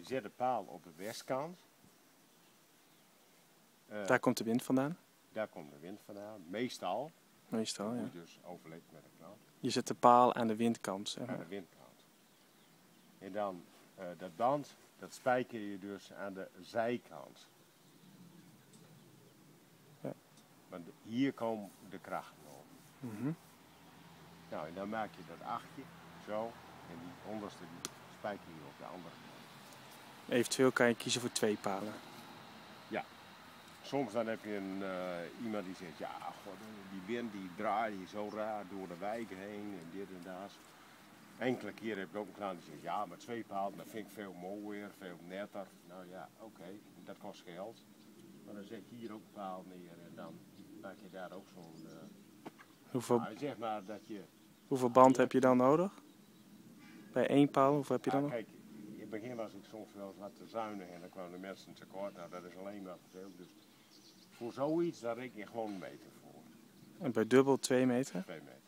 zet de paal op de westkant. Daar komt de wind vandaan? Daar komt de wind vandaan, meestal. Meestal, ja. Moet je dus overleg met de klant. Je zet de paal aan de windkant, zeg maar. Aan de windkant. En dan dat band, dat spijker je dus aan de zijkant. Ja. Want hier komt de kracht op. Mhm. Nou, en dan maak je dat achtje, zo. En die onderste die spijker je op de andere kant. Eventueel kan je kiezen voor 2 palen. Ja. Soms dan heb je iemand die zegt, ja, god, die wind die draait hier zo raar door de wijk heen en dit en dat. Enkele keren heb ik ook een klant die zegt, ja, maar 2 palen, dat vind ik veel mooier, veel netter. Nou ja, oké, dat kost geld. Maar dan zet je hier ook een paal neer en dan maak je daar ook zo'n... nou, zeg maar dat je... Hoeveel band heb je dan nodig? Bij 1 paal, hoeveel heb je dan nog? Kijk, in het begin was ik soms wel eens wat te zuinig en dan kwamen de mensen tekort. Nou, dat is alleen maar te veel. Dus voor zoiets, daar reken je gewoon 1 meter voor. En bij dubbel 2 meter? 2 meter.